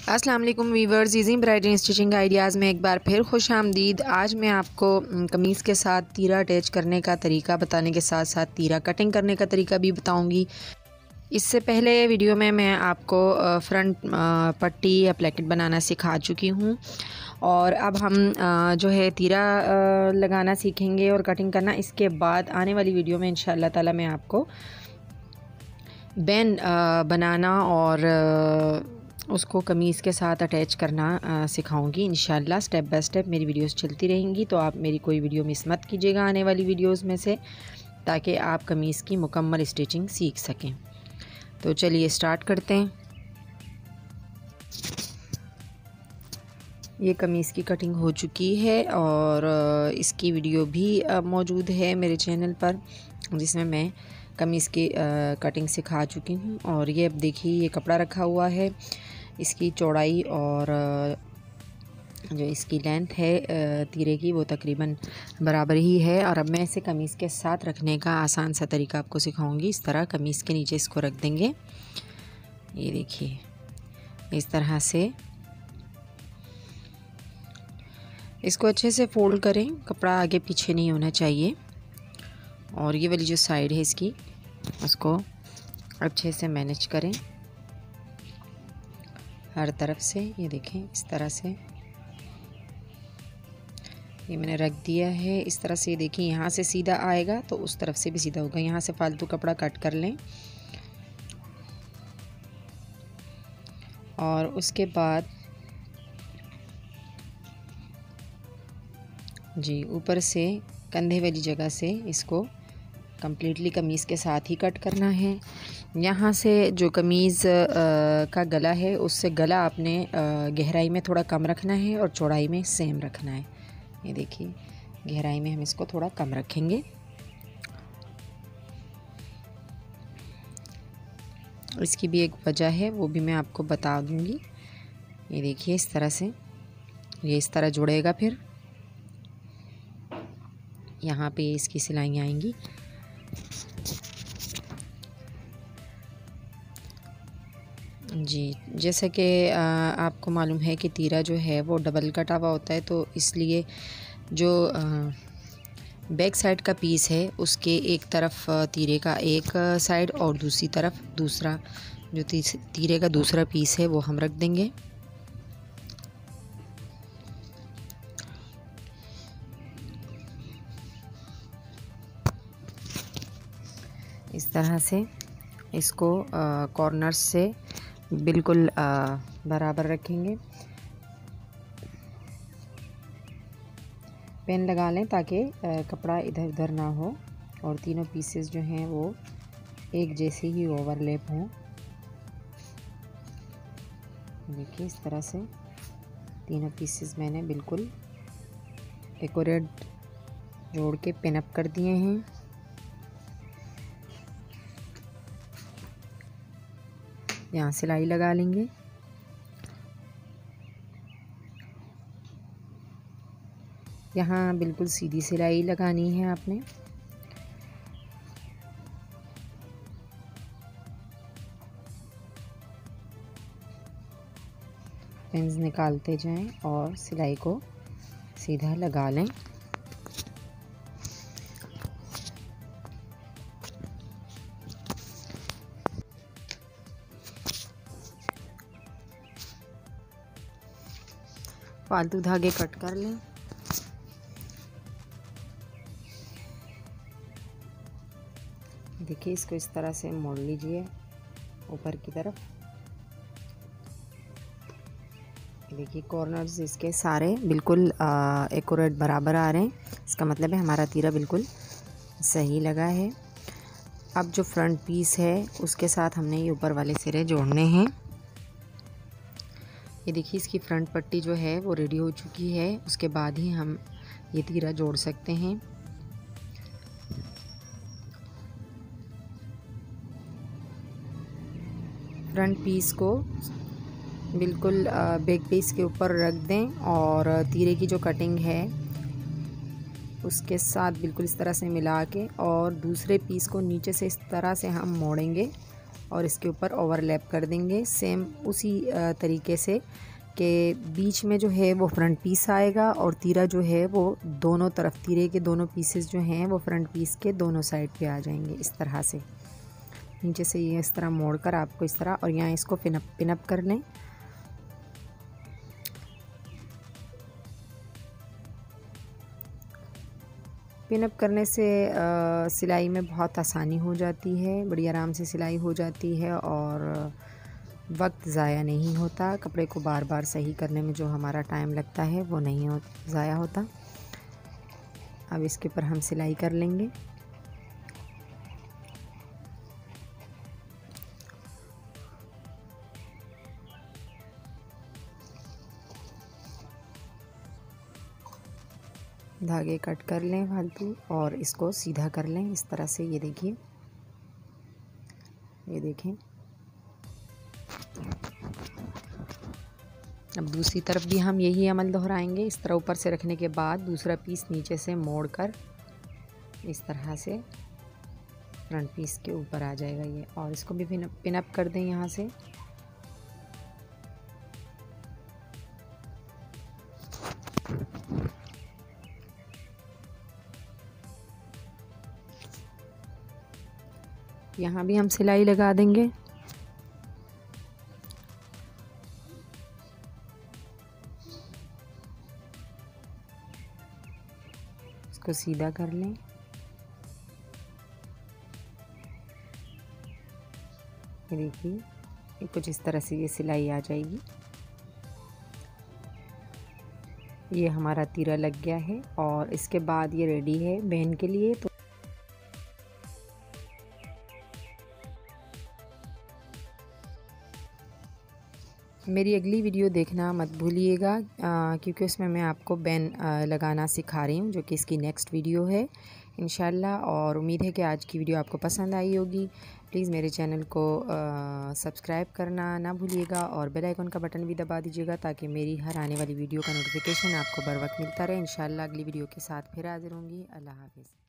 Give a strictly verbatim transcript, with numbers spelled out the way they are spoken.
अस्सलाम वालेकुम viewers, easy embroidery stitching ideas में एक बार फिर खुश आमदीद। आज मैं आपको कमीज़ के साथ तीरा अटैच करने का तरीका बताने के साथ साथ तीरा कटिंग करने का तरीका भी बताऊंगी। इससे पहले वीडियो में मैं आपको फ्रंट पट्टी या प्लेकेट बनाना सिखा चुकी हूँ और अब हम जो है तीरा लगाना सीखेंगे और कटिंग करना। इसके बाद आने वाली वीडियो में इंशाअल्लाह ताला मैं आपको बैन बनाना और उसको कमीज़ के साथ अटैच करना सिखाऊंगी इंशाल्लाह। स्टेप बाय स्टेप मेरी वीडियोस चलती रहेंगी, तो आप मेरी कोई वीडियो मिस मत कीजिएगा आने वाली वीडियोस में से, ताकि आप कमीज़ की मुकम्मल स्टिचिंग सीख सकें। तो चलिए स्टार्ट करते हैं। ये कमीज़ की कटिंग हो चुकी है और इसकी वीडियो भी मौजूद है मेरे चैनल पर, जिसमें मैं कमीज़ की कटिंग सिखा चुकी हूँ। और ये अब देखिए, ये कपड़ा रखा हुआ है, इसकी चौड़ाई और जो इसकी लेंथ है तीरे की वो तकरीबन बराबर ही है। और अब मैं इसे कमीज़ के साथ रखने का आसान सा तरीका आपको सिखाऊंगी। इस तरह कमीज़ के नीचे इसको रख देंगे। ये देखिए, इस तरह से इसको अच्छे से फोल्ड करें, कपड़ा आगे पीछे नहीं होना चाहिए। और ये वाली जो साइड है इसकी, उसको अच्छे से मैनेज करें हर तरफ से। ये देखें, इस तरह से ये मैंने रख दिया है। इस तरह से देखिए, यहाँ से सीधा आएगा तो उस तरफ से भी सीधा होगा। यहाँ से फालतू कपड़ा कट कर लें और उसके बाद जी ऊपर से कंधे वाली जगह से इसको कम्प्लीटली कमीज़ के साथ ही कट करना है। यहाँ से जो कमीज़ का गला है उससे गला आपने गहराई में थोड़ा कम रखना है और चौड़ाई में सेम रखना है। ये देखिए, गहराई में हम इसको थोड़ा कम रखेंगे। इसकी भी एक वजह है, वो भी मैं आपको बता दूँगी। ये देखिए, इस तरह से ये इस तरह जुड़ेगा, फिर यहाँ पे इसकी सिलाइयाँ आएंगी। जी, जैसे कि आपको मालूम है कि तीरा जो है वो डबल कटा हुआ होता है, तो इसलिए जो बैक साइड का पीस है उसके एक तरफ तीरे का एक साइड और दूसरी तरफ दूसरा, जो तीरे का दूसरा पीस है वो हम रख देंगे। इस तरह से इसको कॉर्नर्स से बिल्कुल बराबर रखेंगे। पेन लगा लें ताकि कपड़ा इधर उधर ना हो और तीनों पीसेस जो हैं वो एक जैसे ही ओवरलैप हों। देखिए, इस तरह से तीनों पीसेस मैंने बिल्कुल एक्यूरेट जोड़ के पिन अप कर दिए हैं। यहाँ सिलाई लगा लेंगे। यहाँ बिल्कुल सीधी सिलाई लगानी है आपने। पिन्स निकालते जाएं और सिलाई को सीधा लगा लें। फालतू धागे कट कर लें। देखिए, इसको इस तरह से मोड़ लीजिए ऊपर की तरफ। देखिए, कॉर्नर्स इसके सारे बिल्कुल एक्यूरेट बराबर आ रहे हैं। इसका मतलब है हमारा तीरा बिल्कुल सही लगा है। अब जो फ्रंट पीस है उसके साथ हमने ये ऊपर वाले सिरे जोड़ने हैं। ये देखिए, इसकी फ्रंट पट्टी जो है वो रेडी हो चुकी है। उसके बाद ही हम ये तीरा जोड़ सकते हैं। फ्रंट पीस को बिल्कुल बैक पीस के ऊपर रख दें और तीरे की जो कटिंग है उसके साथ बिल्कुल इस तरह से मिला के और दूसरे पीस को नीचे से इस तरह से हम मोड़ेंगे और इसके ऊपर ओवरलैप कर देंगे सेम उसी तरीके से कि बीच में जो है वो फ्रंट पीस आएगा और तीरा जो है वो दोनों तरफ, तीरे के दोनों पीसेस जो हैं वो फ्रंट पीस के दोनों साइड पे आ जाएंगे। इस तरह से नीचे से ये इस तरह मोड़कर आपको इस तरह, और यहाँ इसको पिनअप पिनअप कर लें। पिनअप करने से सिलाई में बहुत आसानी हो जाती है, बड़ी आराम से सिलाई हो जाती है और वक्त ज़ाया नहीं होता। कपड़े को बार बार सही करने में जो हमारा टाइम लगता है वो नहीं हो ज़ाया होता। अब इसके ऊपर हम सिलाई कर लेंगे। धागे कट कर लें फालतू और इसको सीधा कर लें इस तरह से। ये देखिए, ये देखें। अब दूसरी तरफ भी हम यही अमल दोहराएंगे। इस तरह ऊपर से रखने के बाद दूसरा पीस नीचे से मोड़कर इस तरह से फ्रंट पीस के ऊपर आ जाएगा ये, और इसको भी पिन पिनअप कर दें यहाँ से। यहाँ भी हम सिलाई लगा देंगे। इसको सीधा कर लें। ये देखिए, ये कुछ इस तरह से ये सिलाई आ जाएगी। ये हमारा तीरा लग गया है और इसके बाद ये रेडी है बहन के लिए। तो मेरी अगली वीडियो देखना मत भूलिएगा, क्योंकि उसमें मैं आपको बैन लगाना सिखा रही हूँ, जो कि इसकी नेक्स्ट वीडियो है इंशाल्लाह। और उम्मीद है कि आज की वीडियो आपको पसंद आई होगी। प्लीज़ मेरे चैनल को सब्सक्राइब करना ना भूलिएगा और बेल आइकन का बटन भी दबा दीजिएगा, ताकि मेरी हर आने वाली वीडियो का नोटिफिकेशन आपको बर वक्त मिलता रहे। इंशाल्लाह अगली वीडियो के साथ फिर हाजिर होंगी। अल्लाह हाफ़िज़।